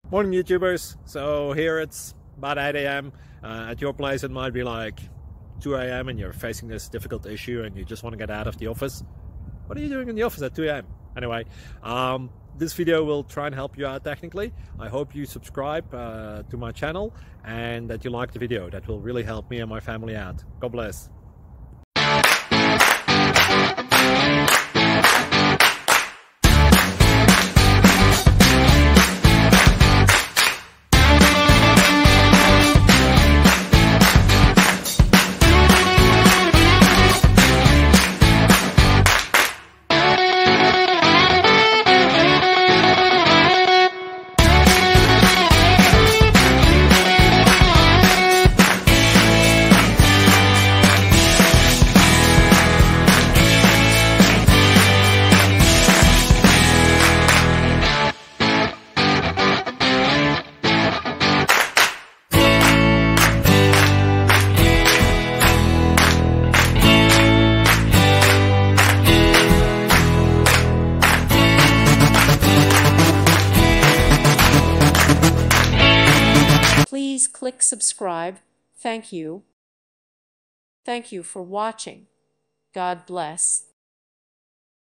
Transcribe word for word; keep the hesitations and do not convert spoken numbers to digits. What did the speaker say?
Morning YouTubers. So here it's about eight A M Uh, at your place it might be like two A M and you're facing this difficult issue and you just want to get out of the office. What are you doing in the office at two A M? Anyway, um, this video will try and help you out technically. I hope you subscribe uh, to my channel and that you like the video. That will really help me and my family out. God bless. Please click subscribe. Thank you. Thank you for watching. God bless.